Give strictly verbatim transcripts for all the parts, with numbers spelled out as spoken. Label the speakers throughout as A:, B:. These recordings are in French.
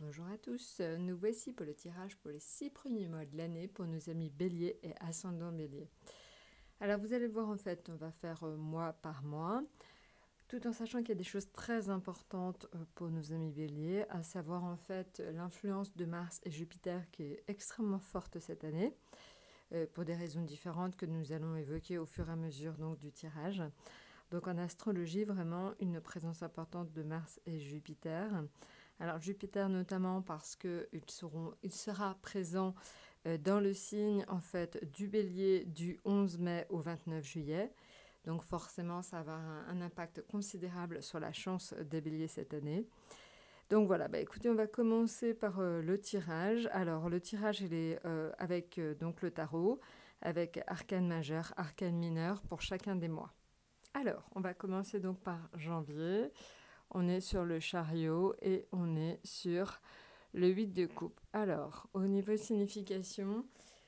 A: Bonjour à tous, nous voici pour le tirage pour les six premiers mois de l'année pour nos amis Bélier et Ascendant Bélier. Alors vous allez voir, en fait, on va faire euh, mois par mois, tout en sachant qu'il y a des choses très importantes euh, pour nos amis Bélier, à savoir en fait l'influence de Mars et Jupiter qui est extrêmement forte cette année, euh, pour des raisons différentes que nous allons évoquer au fur et à mesure donc, du tirage. Donc en astrologie, vraiment une présence importante de Mars et Jupiter. Alors Jupiter notamment parce qu'il il sera présent euh, dans le signe en fait du Bélier du onze mai au vingt-neuf juillet. Donc forcément, ça va avoir un, un impact considérable sur la chance des Béliers cette année. Donc voilà, bah écoutez, on va commencer par euh, le tirage. Alors le tirage, il est euh, avec euh, donc le tarot, avec arcane majeur, arcane mineur pour chacun des mois. Alors, on va commencer donc par janvier. On est sur le chariot et on est sur le huit de coupe. Alors, au niveau signification,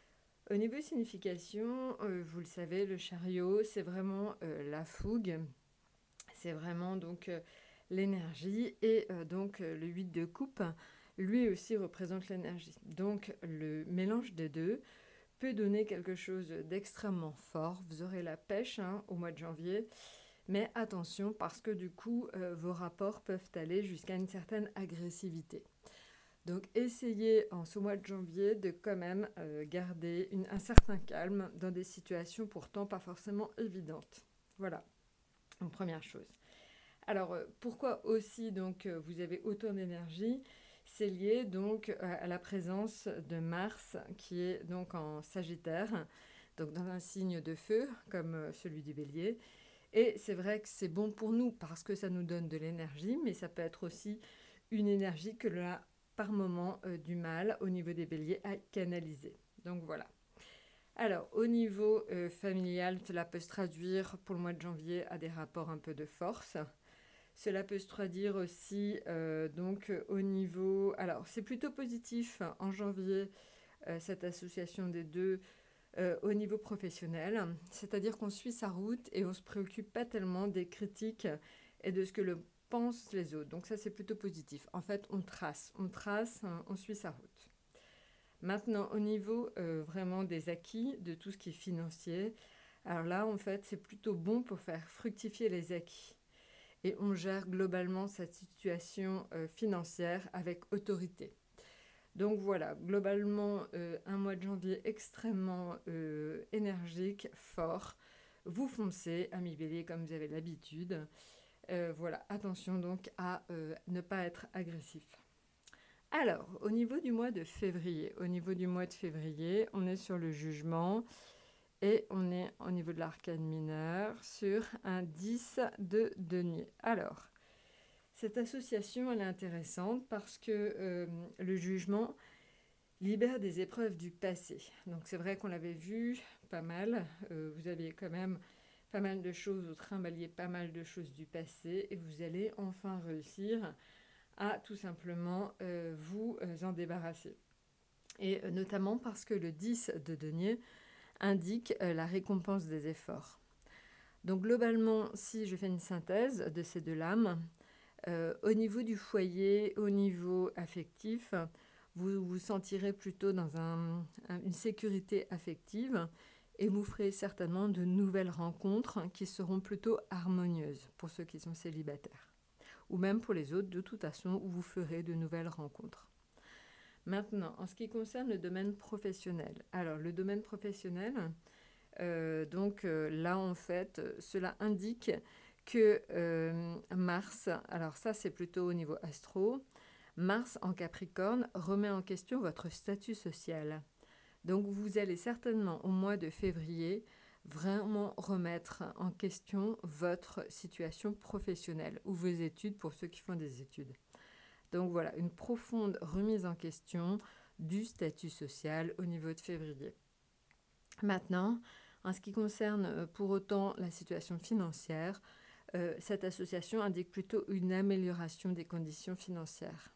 A: au niveau signification, euh, vous le savez, le chariot, c'est vraiment euh, la fougue. C'est vraiment donc euh, l'énergie. Et euh, donc, euh, le huit de coupe, lui aussi représente l'énergie. Donc, le mélange des deux peut donner quelque chose d'extrêmement fort. Vous aurez la pêche hein, au mois de janvier. Mais attention, parce que du coup, euh, vos rapports peuvent aller jusqu'à une certaine agressivité. Donc, essayez en ce mois de janvier de quand même euh, garder une, un certain calme dans des situations pourtant pas forcément évidentes. Voilà, une première chose. Alors, euh, pourquoi aussi donc euh, vous avez autant d'énergie? C'est lié donc euh, à la présence de Mars qui est donc en Sagittaire, donc dans un signe de feu comme euh, celui du Bélier. Et c'est vrai que c'est bon pour nous parce que ça nous donne de l'énergie, mais ça peut être aussi une énergie que l'on a par moment euh, du mal au niveau des béliers à canaliser. Donc voilà. Alors au niveau euh, familial, cela peut se traduire pour le mois de janvier à des rapports un peu de force. Cela peut se traduire aussi euh, donc au niveau... Alors c'est plutôt positif hein, en janvier, euh, cette association des deux. Euh, au niveau professionnel, c'est-à-dire qu'on suit sa route et on ne se préoccupe pas tellement des critiques et de ce que le pensent les autres. Donc ça, c'est plutôt positif. En fait, on trace, on trace, hein, on suit sa route. Maintenant, au niveau euh, vraiment des acquis, de tout ce qui est financier, alors là, en fait, c'est plutôt bon pour faire fructifier les acquis. Et on gère globalement cette situation euh, financière avec autorité. Donc voilà, globalement, euh, un mois de janvier extrêmement euh, énergique, fort. Vous foncez, amis bélier, comme vous avez l'habitude. Euh, voilà, attention donc à euh, ne pas être agressif. Alors, au niveau du mois de février, au niveau du mois de février, on est sur le jugement et on est au niveau de l'arcane mineur sur un dix de denier. Alors, cette association, elle est intéressante parce que euh, le jugement libère des épreuves du passé. Donc c'est vrai qu'on l'avait vu pas mal. Euh, vous aviez quand même pas mal de choses, vous trimbaliez pas mal de choses du passé et vous allez enfin réussir à tout simplement euh, vous en débarrasser. Et euh, notamment parce que le dix de denier indique euh, la récompense des efforts. Donc globalement, si je fais une synthèse de ces deux lames, euh, au niveau du foyer, au niveau affectif, vous vous sentirez plutôt dans un, un, une sécurité affective et vous ferez certainement de nouvelles rencontres qui seront plutôt harmonieuses pour ceux qui sont célibataires. Ou même pour les autres, de toute façon, où vous ferez de nouvelles rencontres. Maintenant, en ce qui concerne le domaine professionnel. Alors, le domaine professionnel, euh, donc euh, là, en fait, cela indique que euh, Mars, alors ça, c'est plutôt au niveau astro, Mars en Capricorne remet en question votre statut social. Donc vous allez certainement au mois de février vraiment remettre en question votre situation professionnelle ou vos études pour ceux qui font des études. Donc voilà, une profonde remise en question du statut social au niveau de février. Maintenant, en ce qui concerne pour autant la situation financière, euh, cette association indique plutôt une amélioration des conditions financières.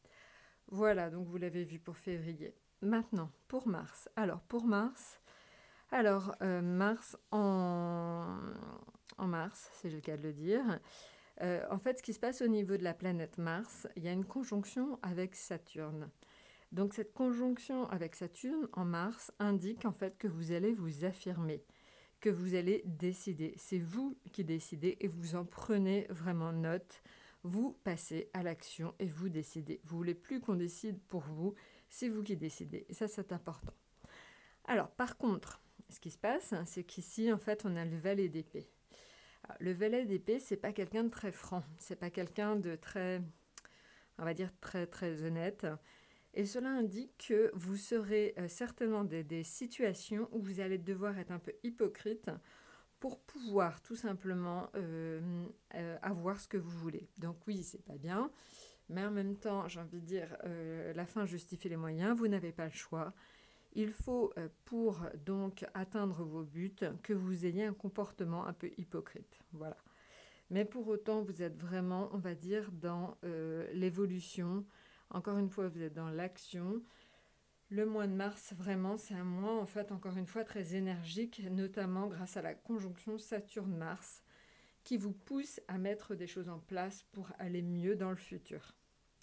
A: Voilà, donc vous l'avez vu pour février. Maintenant, pour mars. Alors, pour mars, alors, euh, mars en, en mars, c'est le cas de le dire, Euh, en fait, ce qui se passe au niveau de la planète Mars, il y a une conjonction avec Saturne. Donc cette conjonction avec Saturne en Mars indique en fait que vous allez vous affirmer, que vous allez décider. C'est vous qui décidez et vous en prenez vraiment note. Vous passez à l'action et vous décidez. Vous voulez plus qu'on décide pour vous, c'est vous qui décidez. Et ça, c'est important. Alors, par contre, ce qui se passe, c'est qu'ici, en fait, on a le valet d'épée. Le valet d'épée, c'est pas quelqu'un de très franc. C'est pas quelqu'un de très, on va dire, très, très honnête. Et cela indique que vous serez euh, certainement des, des situations où vous allez devoir être un peu hypocrite pour pouvoir tout simplement euh, euh, avoir ce que vous voulez. Donc oui, c'est pas bien, mais en même temps, j'ai envie de dire, euh, la fin justifie les moyens, vous n'avez pas le choix. Il faut, euh, pour donc atteindre vos buts, que vous ayez un comportement un peu hypocrite. Voilà. Mais pour autant, vous êtes vraiment, on va dire, dans euh, l'évolution. Encore une fois, vous êtes dans l'action. Le mois de mars, vraiment, c'est un mois, en fait, encore une fois, très énergique, notamment grâce à la conjonction Saturne-Mars, qui vous pousse à mettre des choses en place pour aller mieux dans le futur.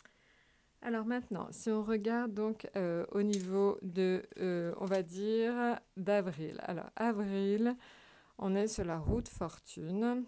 A: Alors maintenant, si on regarde donc euh, au niveau de, euh, on va dire, d'avril. Alors, avril, on est sur la route fortune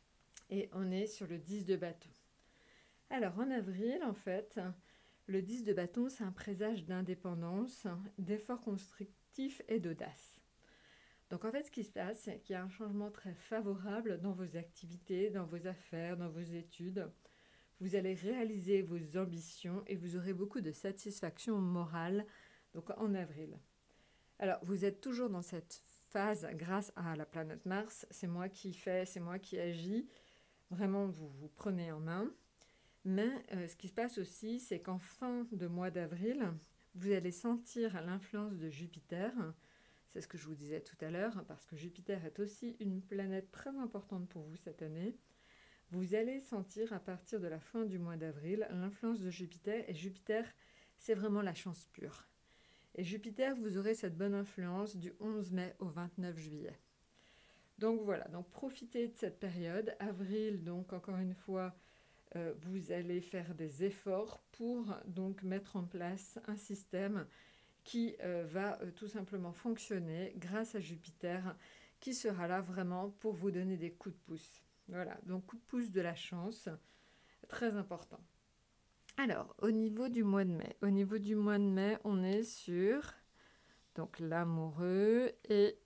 A: et on est sur le dix de bâton. Alors, en avril, en fait, le dix de bâton, c'est un présage d'indépendance, d'effort constructif et d'audace. Donc en fait, ce qui se passe, c'est qu'il y a un changement très favorable dans vos activités, dans vos affaires, dans vos études. Vous allez réaliser vos ambitions et vous aurez beaucoup de satisfaction morale donc en avril. Alors, vous êtes toujours dans cette phase grâce à la planète Mars. C'est moi qui fais, c'est moi qui agis. Vraiment, vous vous prenez en main. Mais euh, ce qui se passe aussi, c'est qu'en fin de mois d'avril, vous allez sentir l'influence de Jupiter. C'est ce que je vous disais tout à l'heure, parce que Jupiter est aussi une planète très importante pour vous cette année. Vous allez sentir à partir de la fin du mois d'avril l'influence de Jupiter. Et Jupiter, c'est vraiment la chance pure. Et Jupiter, vous aurez cette bonne influence du onze mai au vingt-neuf juillet. Donc voilà, donc profitez de cette période. Avril, donc encore une fois, Euh, vous allez faire des efforts pour donc mettre en place un système qui euh, va euh, tout simplement fonctionner grâce à Jupiter, qui sera là vraiment pour vous donner des coups de pouce. Voilà, donc coup de pouce de la chance, très important. Alors, au niveau du mois de mai, au niveau du mois de mai, on est sur donc l'amoureux et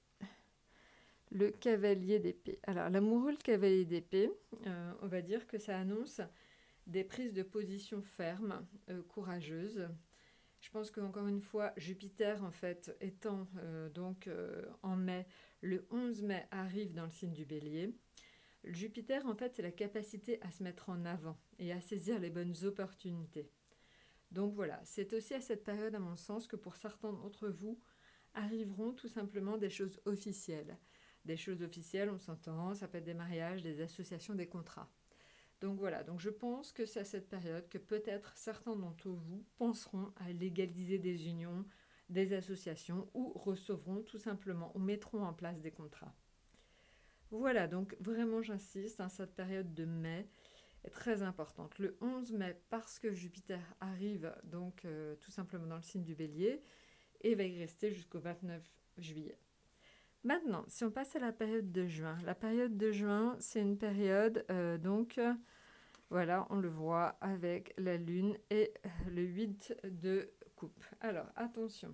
A: le cavalier d'épée. Alors, l'amoureux, le cavalier d'épée, euh, on va dire que ça annonce des prises de position fermes, euh, courageuses. Je pense qu'encore une fois, Jupiter, en fait, étant euh, donc euh, en mai, le onze mai arrive dans le signe du Bélier. Jupiter, en fait, c'est la capacité à se mettre en avant et à saisir les bonnes opportunités. Donc voilà, c'est aussi à cette période, à mon sens, que pour certains d'entre vous, arriveront tout simplement des choses officielles. Des choses officielles, on s'entend, ça peut être des mariages, des associations, des contrats. Donc voilà, donc je pense que c'est à cette période que peut-être certains d'entre vous penseront à légaliser des unions, des associations ou recevront tout simplement ou mettront en place des contrats. Voilà, donc vraiment j'insiste, hein, cette période de mai est très importante. Le onze mai, parce que Jupiter arrive donc euh, tout simplement dans le signe du Bélier et va y rester jusqu'au vingt-neuf juillet. Maintenant, si on passe à la période de juin, la période de juin, c'est une période, euh, donc, euh, voilà, on le voit avec la lune et le huit de coupe. Alors, attention,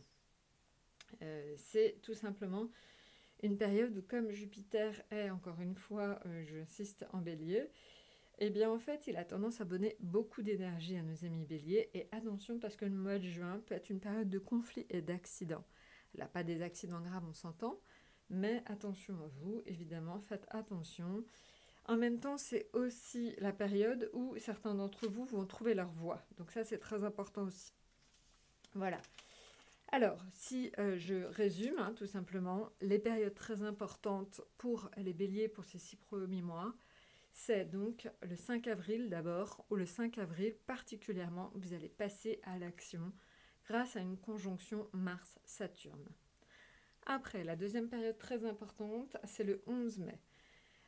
A: euh, c'est tout simplement une période où, comme Jupiter est, encore une fois, euh, j'insiste, en bélier, eh bien, en fait, il a tendance à donner beaucoup d'énergie à nos amis béliers. Et attention, parce que le mois de juin peut être une période de conflits et d'accidents. Là, pas des accidents graves, on s'entend. Mais attention à vous, évidemment, faites attention. En même temps, c'est aussi la période où certains d'entre vous vont trouver leur voie. Donc ça, c'est très important aussi. Voilà. Alors, si euh, je résume, hein, tout simplement, les périodes très importantes pour les béliers pour ces six premiers mois, c'est donc le cinq avril d'abord, ou le cinq avril particulièrement, vous allez passer à l'action grâce à une conjonction Mars-Saturne. Après, la deuxième période très importante, c'est le onze mai.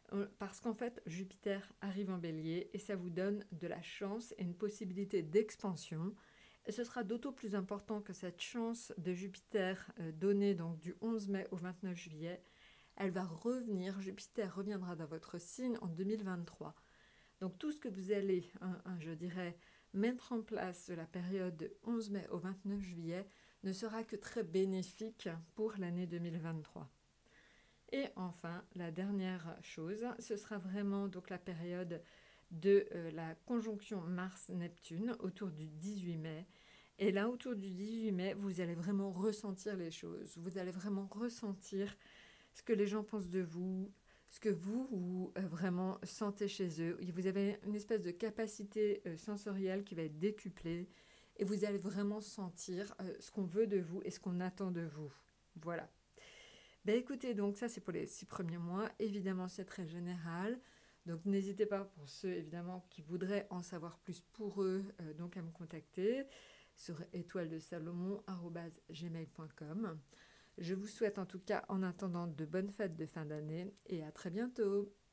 A: parce qu'en fait, Jupiter arrive en Bélier et ça vous donne de la chance et une possibilité d'expansion. Et ce sera d'autant plus important que cette chance de Jupiter euh, donnée donc du onze mai au vingt-neuf juillet, elle va revenir, Jupiter reviendra dans votre signe en deux mille vingt-trois. Donc tout ce que vous allez, hein, hein, je dirais, mettre en place de la période du onze mai au vingt-neuf juillet ne sera que très bénéfique pour l'année deux mille vingt-trois. Et enfin, la dernière chose, ce sera vraiment donc la période de euh, la conjonction Mars-Neptune autour du dix-huit mai. Et là, autour du dix-huit mai, vous allez vraiment ressentir les choses. Vous allez vraiment ressentir ce que les gens pensent de vous, ce que vous, vous euh, vraiment sentez chez eux. Vous avez une espèce de capacité euh, sensorielle qui va être décuplée et vous allez vraiment sentir euh, ce qu'on veut de vous et ce qu'on attend de vous. Voilà. Ben écoutez, donc ça c'est pour les six premiers mois. Évidemment, c'est très général. Donc n'hésitez pas pour ceux évidemment qui voudraient en savoir plus pour eux, euh, donc à me contacter sur étoile de salomon arobase gmail point com. Je vous souhaite en tout cas en attendant de bonnes fêtes de fin d'année et à très bientôt.